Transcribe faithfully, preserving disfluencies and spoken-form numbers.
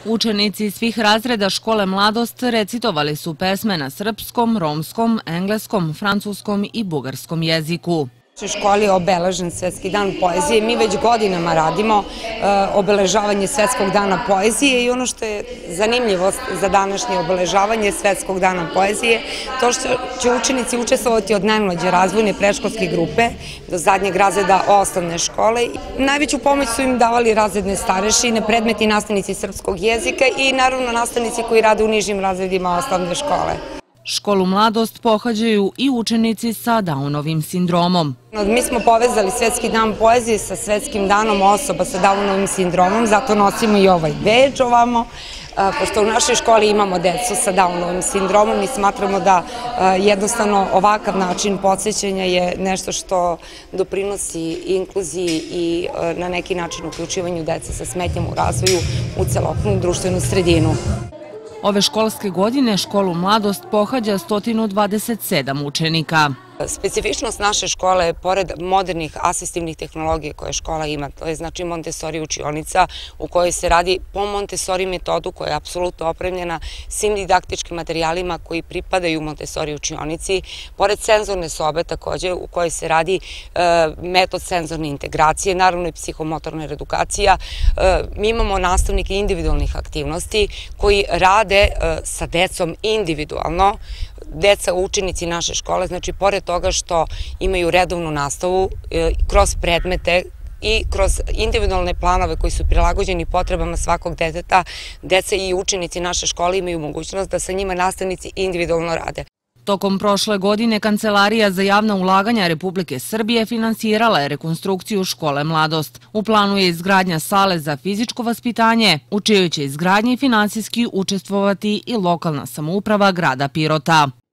Učenici svih razreda škole Mladost recitovali su pesme na srpskom, romskom, engleskom, francuskom i bugarskom jeziku. U školi je obeležen Svetski dan poezije. Mi već godinama radimo obeležavanje Svetskog dana poezije i ono što je zanimljivost za današnje obeležavanje Svetskog dana poezije, to što će učenici učestvovati od najmlađe razvojne predškolske grupe do zadnjeg razreda osnovne škole. Najveću pomoć su im davali razredne starešine, predmeti i nastavnici srpskog jezika i naravno nastavnici koji rade u nižim razredima osnovne škole. Školu Mladost pohađaju i učenici sa Downovim sindromom. Mi smo povezali Svetski dan poezije sa Svetskim danom osoba sa Downovim sindromom, zato nosimo i ovaj bedž ovamo. Pošto u našoj školi imamo decu sa Downovim sindromom i smatramo da jednostavno ovakav način podsjećanja je nešto što doprinosi inkluziji i na neki način uključivanju dece sa smetnjama u razvoju u celokupnu društvenu sredinu. Ove školske godine školu Mladost pohađa sto dvadeset sedam učenika. Specifičnost naše škole je, pored modernih asistivnih tehnologija koje škola ima, to je znači Montessori učionica u kojoj se radi po Montessori metodu koja je apsolutno opremljena svim didaktičkim materijalima koji pripadaju Montessori učionici, pored senzorne sobe također u kojoj se radi metod senzorne integracije, naravno i psihomotorna reedukacija. Mi imamo nastavnike individualnih aktivnosti koji rade sa decom individualno. Deca učenici naše škole, znači pored toga što imaju redovnu nastavu kroz predmete i kroz individualne planove koji su prilagođeni potrebama svakog deteta, deca i učenici naše škole imaju mogućnost da sa njima nastavnici individualno rade. Tokom prošle godine Kancelarija za javna ulaganja Republike Srbije finansirala je rekonstrukciju škole Mladost. U planu je izgradnja sale za fizičko vaspitanje, u čijoj će izgradnji finansijski učestvovati i lokalna samouprava grada Pirota.